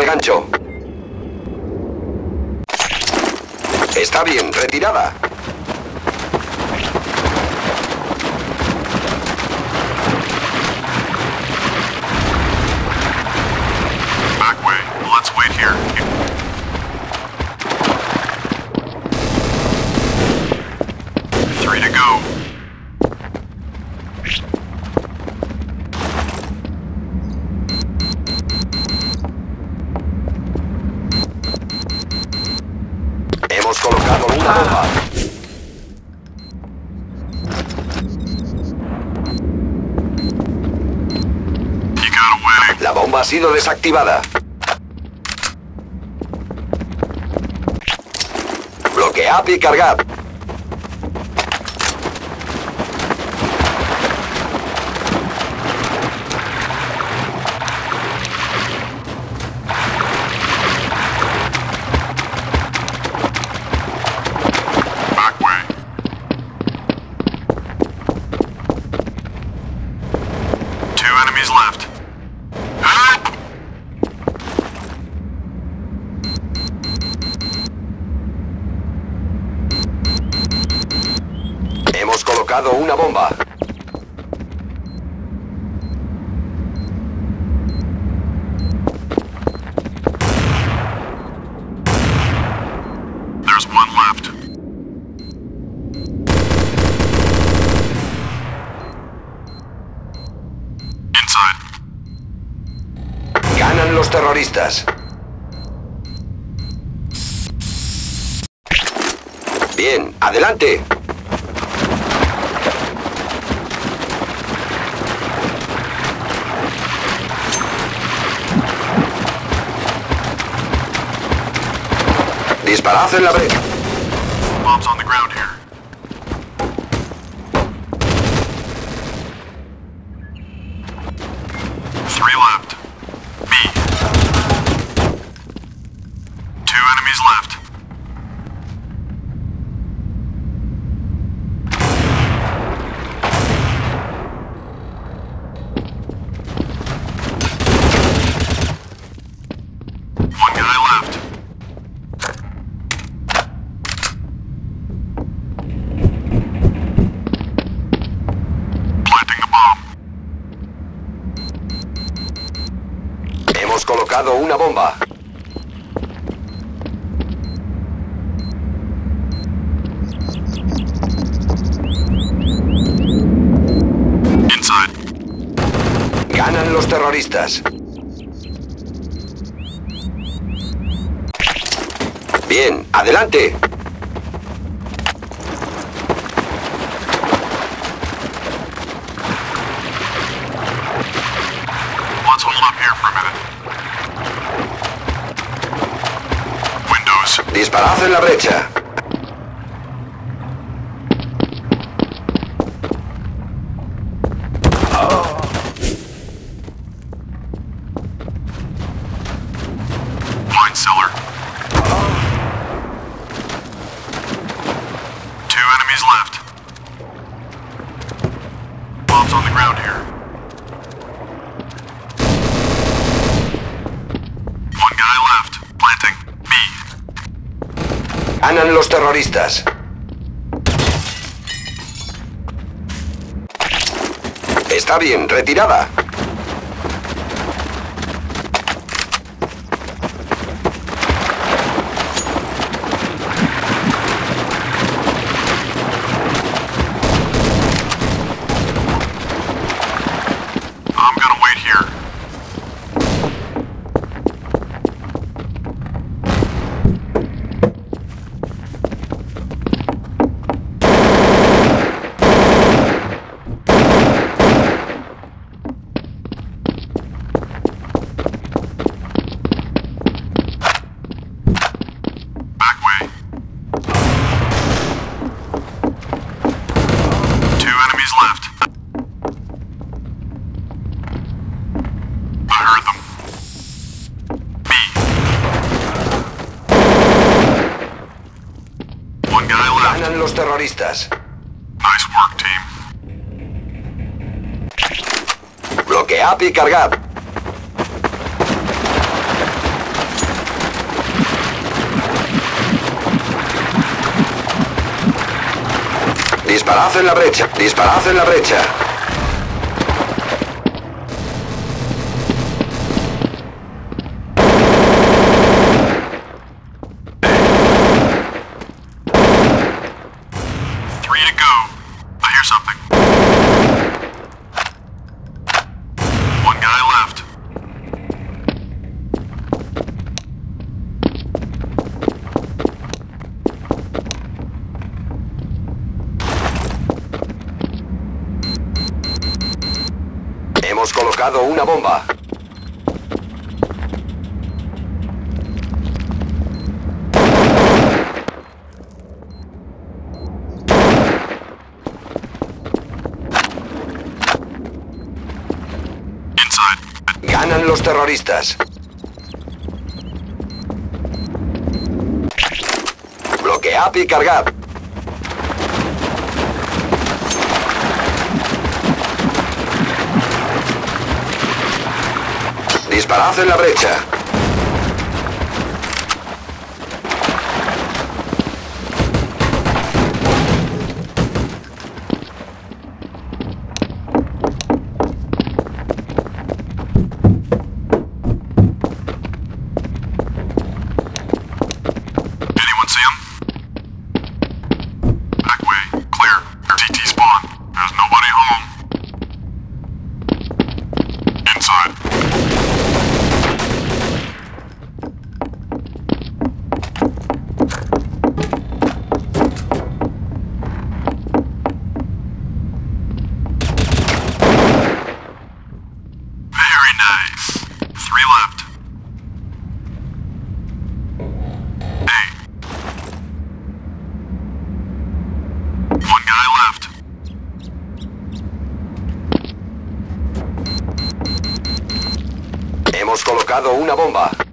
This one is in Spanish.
gancho. Está bien, retirada. Back way. Let's wait here. Three to go. Hemos colocado una bomba. He got away. La bomba ha sido desactivada. Bloquead y cargad. Back way. Two enemies left. Help! Hemos colocado una bomba. There's one left. Inside. Ganan los terroristas. Bien, adelante. Disparad en la brecha. Bombs on the ground here. Three left. B. Two enemies left. One guy left. Planting the bomb. Hemos colocado una bomba. Inside. Ganan los terroristas. Bien, adelante. Let's hold up here for a minute. Windows. Disparad en la brecha. Wine cellar. Two enemies left. Bombs on the ground here. One guy left. Planting. B. Ganan los terroristas. Está bien, retirada. I'm gonna wait here. Back way. Two enemies left. I heard them. B. One guy left. Ganan los terroristas. Nice work, team. Bloquead y cargad. Disparad en la brecha. Disparad en la brecha. Three to go. I hear something. One guy left. Hemos colocado una bomba. Inside. Ganan los terroristas. Bloquead y cargad. Disparad en la brecha. Anyone see him? Back way. Clear. TT spawn. There's nobody home. Inside. Very nice. Three left. Hey. One guy left. Hemos colocado una bomba.